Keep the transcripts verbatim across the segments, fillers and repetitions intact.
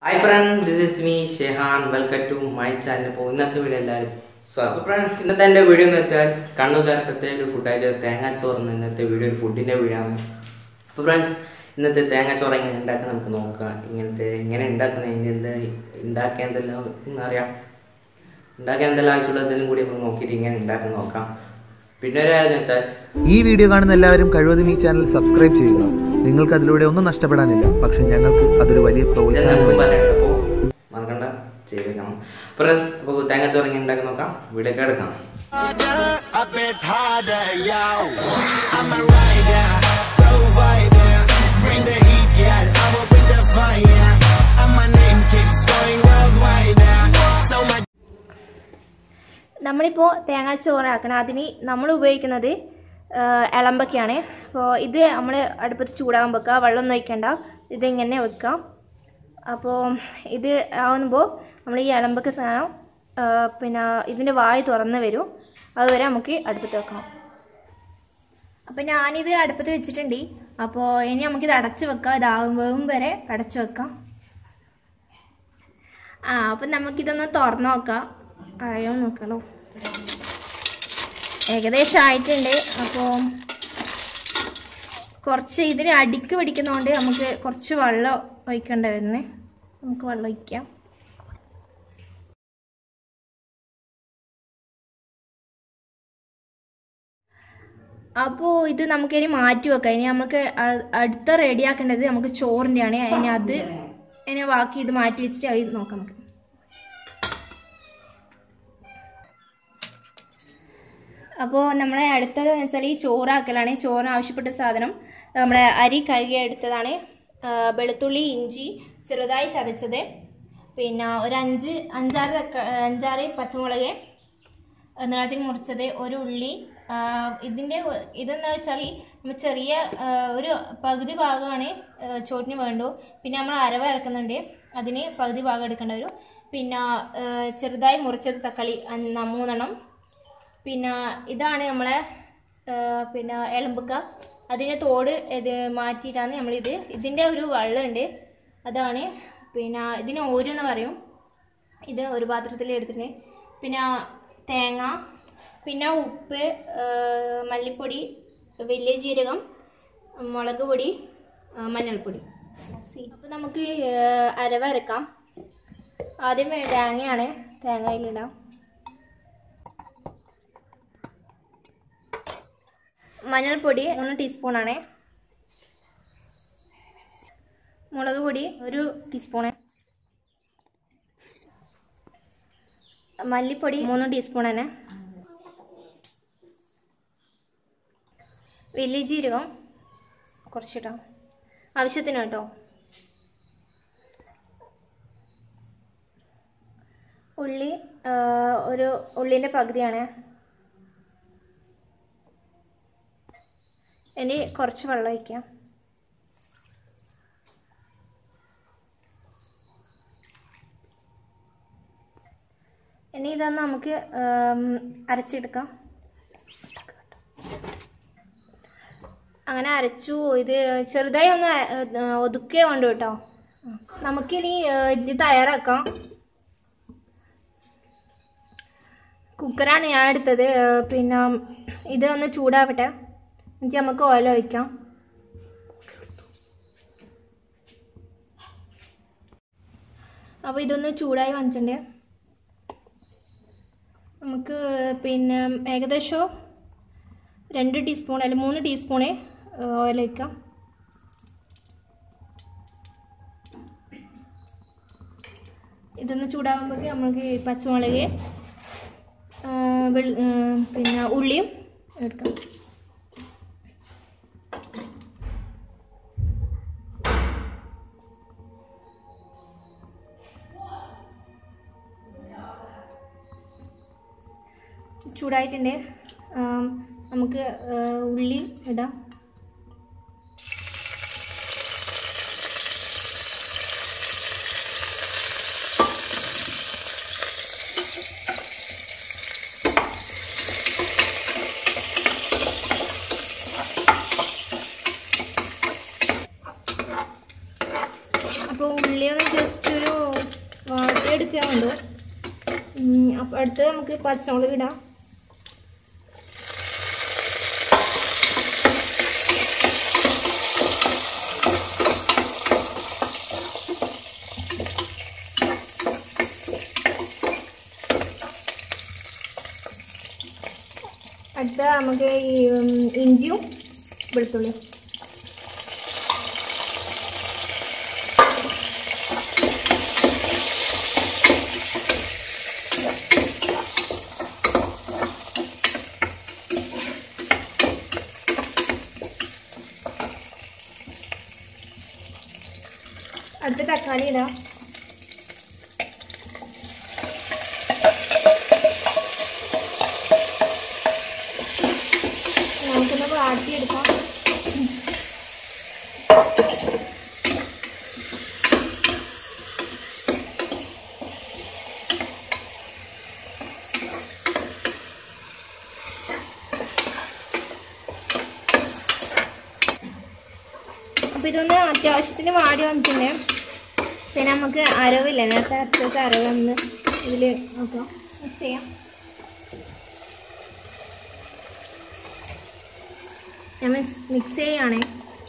Hi friends, this is me Shehan. Welcome to my channel. Now, in this video, so friends, in this video, Kannur food video. Food video. So friends, in this video, we will see ഈ video കാണുന്ന എല്ലാവരും കഴിവതും ഈ channel subscribe ചെയ്യുക. നിങ്ങൾക്ക് അതിലൂടെ ഒന്നും നഷ്ടപ്പെടാനില്ല, പക്ഷേ ഞങ്ങൾക്ക് അതൊരു വലിയ പ്രോത്സാഹനമാണ്. മറക്കണ്ട ചെയ്തേക്കണം. ഫ്രണ്ട്സ്, അപ്പോൾ തേങ്ങാച്ചോറ് എങ്ങനെ ഉണ്ടാക്കാൻ നോക്കാം. വീഡിയോ ഒക്കെ എടുക്കാം. നമ്മളിപ്പോൾ തേങ്ങാച്ചോറാക്കണം. അതിന് നമ്മൾ ഉപയോഗിക്കുന്നത് ഇളമ്പൊക്കെയാണ്. അപ്പോൾ ഇത് നമ്മൾ അടുപ്പത്ത് ചൂടാകാൻ വെക്കുക, വെള്ളം ഒഴിക്കണ്ട, ഇതിങ്ങനെ വെക്കാം. അപ്പോൾ ഇത് ആവുമ്പോൾ നമ്മൾ ഈ ഇളമ്പൊക്കെ സാധനം പിന്നെ ഇതിൻ്റെ വായ് തുറന്ന് വരും, അതുവരെ നമുക്ക് അടുപ്പത്ത് വെക്കണം. അപ്പോൾ ഞാനിത് അടുപ്പത്ത് വെച്ചിട്ടുണ്ട്. അപ്പോൾ ഇനി നമുക്കിത് അടച്ച് വെക്കാം. ഇതാവുമ്പോഴും വരെ അടച്ച് വെക്കാം. ആ അപ്പം നമുക്കിതൊന്ന് തുറന്ന് നോക്കാം. ആയോ നോക്കാലോ, ഏകദേശം ആയിട്ടുണ്ട്. അപ്പോൾ കുറച്ച് ഇതിന് അടിക്ക് പിടിക്കുന്നതുകൊണ്ട് നമുക്ക് കുറച്ച് വെള്ളം ഒഴിക്കേണ്ടി വരുന്നത്. നമുക്ക് വെള്ളം ഒഴിക്കാം. അപ്പോൾ ഇത് നമുക്കിനി മാറ്റി വെക്കാം. ഇനി നമുക്ക് അടുത്ത റെഡിയാക്കേണ്ടത് നമുക്ക് ചോറിൻ്റെയാണ്. അതിന് അത് ഇനി ബാക്കി ഇത് മാറ്റി വെച്ചിട്ട് അത് നോക്കാം നമുക്ക്. അപ്പോൾ നമ്മളെ അടുത്തത് എന്ന് വെച്ചാൽ ഈ ചോറാക്കലാണ്. ചോറിന് ആവശ്യപ്പെട്ട സാധനം നമ്മുടെ അരി കഴുകി എടുത്തതാണ്. വെളുത്തുള്ളി, ഇഞ്ചി ചെറുതായി ചതച്ചത്, പിന്നെ ഒരു അഞ്ച് അഞ്ചാറ് അഞ്ചാറ് പച്ചമുളക് നീളത്തിൽ മുറിച്ചത്, ഒരു ഉള്ളി. ഇതിൻ്റെ ഇതെന്ന് വെച്ചാൽ നമ്മൾ ചെറിയ ഒരു പകുതി ഭാഗമാണ് ചോറ്റിന് വേണ്ടു. പിന്നെ നമ്മൾ അരവ ഇറക്കുന്നുണ്ട്, അതിന് പകുതി ഭാഗം എടുക്കേണ്ടി വരും. പിന്നെ ചെറുതായി മുറിച്ചത് തക്കാളി മൂന്നെണ്ണം. പിന്നെ ഇതാണ് നമ്മളെ പിന്നെ എളുമ്പക്ക. അതിൻ്റെ തോട് ഇത് മാറ്റിയിട്ടാണ് നമ്മളിത്. ഇതിൻ്റെ ഒരു വെള്ളമുണ്ട്, അതാണ് പിന്നെ ഇതിന് ഓരോന്ന് പറയും. ഇത് ഒരു പാത്രത്തിൽ എടുത്തിട്ടുണ്ട്. പിന്നെ തേങ്ങ, പിന്നെ ഉപ്പ്, മല്ലിപ്പൊടി, വലിയ ജീരകം, മുളക് പൊടി, മഞ്ഞൾപ്പൊടി. അപ്പോൾ നമുക്ക് അരവ അരക്കാം. ആദ്യം തേങ്ങയാണ്, തേങ്ങയിലിടാം. മഞ്ഞൾപ്പൊടി മൂന്ന് ടീസ്പൂണാണ്. മുളക് പൊടി ഒരു ടീസ്പൂണ്. മല്ലിപ്പൊടി മൂന്ന് ടീസ്പൂണാണ്. വലിയ ജീരകം കുറച്ചിട്ടാം, ആവശ്യത്തിന് കേട്ടോ. ഉള്ളി ഒരു ഉള്ളിൻ്റെ പകുതിയാണ്. ഇനി കുറച്ച് വെള്ളം ഒഴിക്കാം. ഇനി ഇതൊന്ന് നമുക്ക് അരച്ചെടുക്കാം. അങ്ങനെ അരച്ചു. ഇത് ചെറുതായി ഒന്ന് ഒതുക്കേ വേണ്ട കേട്ടോ. നമുക്കിനി ഇത് തയ്യാറാക്കാം. കുക്കറാണ് ഞാൻ എടുത്തത്. പിന്നെ ഇത് ഒന്ന് ചൂടാവട്ടെ, എന്നിട്ട് നമുക്ക് ഓയിൽ ഒഴിക്കാം. അപ്പോൾ ഇതൊന്ന് ചൂടായി വന്നിട്ടുണ്ട്. നമുക്ക് പിന്നെ ഏകദേശം രണ്ട് ടീസ്പൂൺ അല്ലെങ്കിൽ മൂന്ന് ടീസ്പൂണ് ഓയിൽ ഒഴിക്കാം. ഇതൊന്ന് ചൂടാകുമ്പോഴേക്ക് നമുക്ക് പച്ചമുളക് പിന്നെ ഉള്ളിയും എടുക്കാം. ചൂടായിട്ടുണ്ട്. നമുക്ക് ഉള്ളി ഇടാം. അപ്പോൾ ഉള്ളി ഒന്ന് ജസ്റ്റ് ഒരു എടുക്കാൻ വേണ്ടു. അപ്പം അടുത്ത് നമുക്ക് പച്ചമുളക് ഇടാം. അടുത്ത നമുക്ക് ഈ ഇഞ്ചിയും വെളുത്തുള്ളിയും. അടുത്ത തക്കാളി ഇടാം. നമുക്കൊന്ന് വാട്ടിയെടുക്കാം. അപ്പോൾ ഇതൊന്ന് അത്യാവശ്യത്തിന് വാടി വന്നിട്ടുണ്ട്. പിന്നെ നമുക്ക് അരവില്ല, നേരത്തെ അരച്ചത് അരവ് ഒന്ന് ഇതിൽ നോക്കാം, മിക്സ് ചെയ്യാം. ഞാൻ മിക്സ് മിക്സ് ചെയ്യുകയാണേ.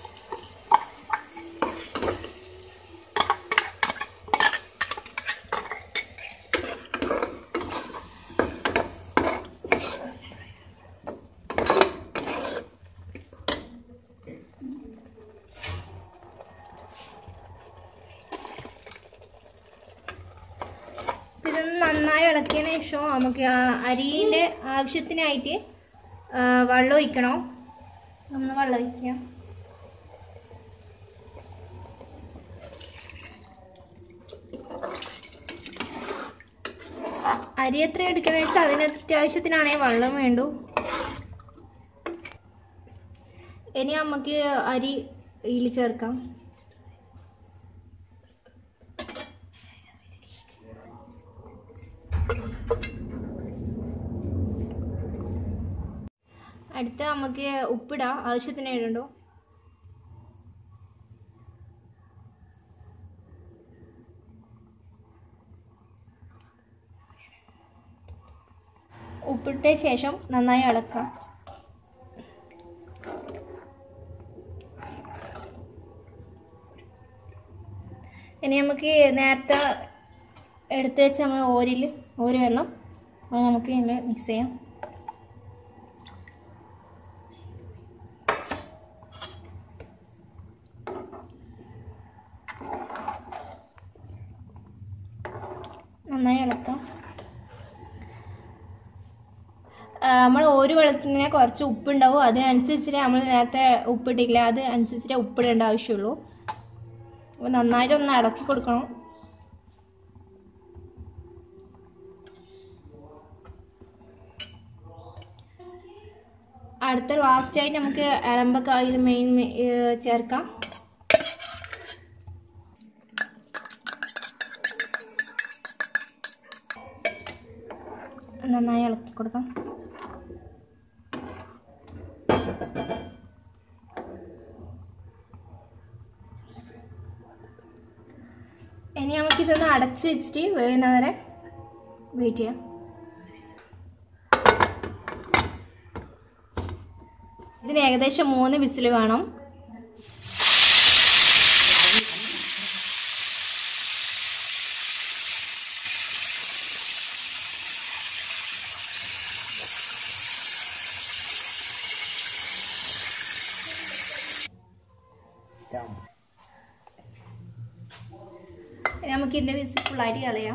ഇതൊന്ന് നന്നായി ഇളക്കിയതിന് ശേഷം നമുക്ക് അരിയുടെ ആവശ്യത്തിനായിട്ട് വെള്ളം ഒഴിക്കണം. നമ്മൾ വെള്ളം ഒഴിക്കാം. അരി എത്ര എടുക്കുന്നത് വെച്ചാൽ അതിന് അത്യാവശ്യത്തിനാണേ വെള്ളം വേണ്ടു. ഇനി നമുക്ക് അരി ഇതിൽ ചേർക്കാം. അടുത്ത് നമുക്ക് ഉപ്പിടാം, ആവശ്യത്തിന് ഇടണ്ടോ. ഉപ്പിട്ട ശേഷം നന്നായി ഇളക്കാം. ഇനി നമുക്ക് നേരത്തെ എടുത്ത് വെച്ച നമ്മൾ ഓരിൽ ഓര് വെള്ളം അത് നമുക്ക് ഇങ്ങനെ മിക്സ് ചെയ്യാം. നന്നായി ഇളക്കാം. നമ്മൾ ഒരു വെള്ളത്തിന് കുറച്ച് ഉപ്പുണ്ടാവും, അതിനനുസരിച്ചിട്ട് നമ്മൾ നേരത്തെ ഉപ്പിട്ടില്ല, അത് അനുസരിച്ചിട്ട് ഉപ്പിടേണ്ട ആവശ്യമുള്ളൂ. അപ്പോൾ നന്നായിട്ട് ഒന്ന് ഇളക്കി കൊടുക്കണം. അടുത്ത ലാസ്റ്റായിട്ട് നമുക്ക് ഇളമ്പക്കായിൽ മെയിൻ ചേർക്കാം. നന്നായി ഇളക്കി കൊടുക്കാം. ഇനി നമുക്കിതൊന്ന് അടച്ച് വെച്ചിട്ട് വേകുന്നവരെ വെയിറ്റ് ചെയ്യാം. ഇതിന് ഏകദേശം മൂന്ന് വിസിൽ വേണം. നമുക്ക് ഇതിൻ്റെ വിസിൽ ഫുള്ളായിട്ട് കളയാം.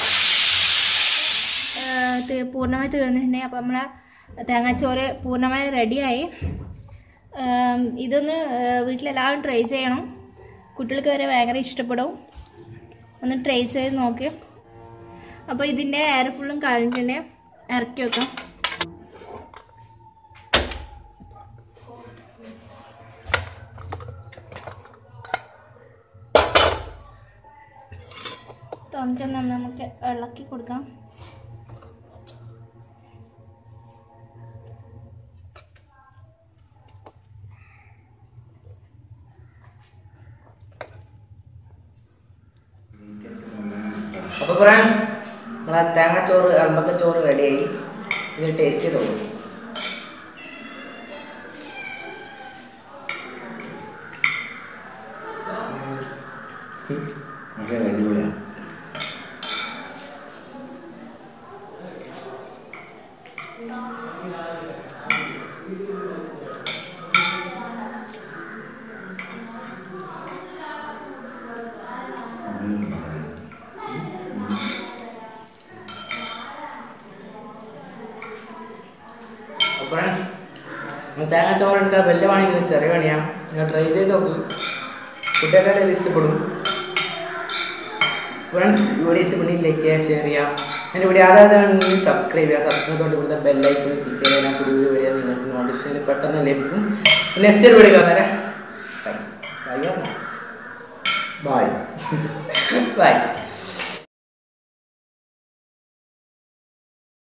പൂർണ്ണമായി തീർന്നിട്ടുണ്ടെങ്കിൽ അപ്പോൾ നമ്മളെ തേങ്ങാച്ചോറ് പൂർണ്ണമായി റെഡിയായി. ഇതൊന്ന് വീട്ടിലെല്ലാവരും ട്രൈ ചെയ്യണം. കുട്ടികൾക്ക് വരെ ഭയങ്കര ഇഷ്ടപ്പെടും. ഒന്ന് ട്രൈ ചെയ്ത് നോക്ക്. അപ്പോൾ ഇതിൻ്റെ എയർ ഫുള്ളും കളഞ്ഞിട്ടുണ്ടെങ്കിൽ ഇറക്കി വെക്കാം. തുറന്നിട്ടൊന്ന് നമുക്ക് ഇളക്കി കൊടുക്കാം. അപ്പോൾ ഫ്രണ്ട്സ് നമ്മളെ തേങ്ങാച്ചോറ് അമ്പക്കച്ചോറ് റെഡിയായി. ഇത് ടേസ്റ്റ് ചെയ്ത് നോക്കും. അടിപൊളിയാണ്. ഫ്രണ്ട്സ് നമ്മൾ തേങ്ങാച്ചോറ് എടുക്കാൻ വലിയ പണിയെങ്കിൽ ചെറിയ പണിയാണ്. നിങ്ങൾ ട്രൈ ചെയ്ത് നോക്ക്, കുട്ടികൾക്കൊക്കെ ഇത് ഇഷ്ടപ്പെടും. ഫ്രണ്ട്സ് വീഡിയോ ഇഷ്ടപ്പെടുന്നെങ്കിൽ ലൈക്ക് ചെയ്യുക, ഷെയർ ചെയ്യുക. എൻ്റെ വീഡിയോ ആദ്യമായിട്ടാണെങ്കിൽ സബ്സ്ക്രൈബ് ചെയ്യുക. സബ്സ്ക്രൈബ് കൊണ്ട് ഇവിടുത്തെ ബെല്ലൈക്കൺ ക്ലിക്ക് ചെയ്താൽ ഞാൻ പുതിയ പുതിയ വീഡിയോ നിങ്ങൾക്ക് നോട്ടിഫിക്കേഷൻ പെട്ടെന്ന് ലഭിക്കും. നെക്സ്റ്റ് ഒരു വീഡിയോ കാണാം. Bye by.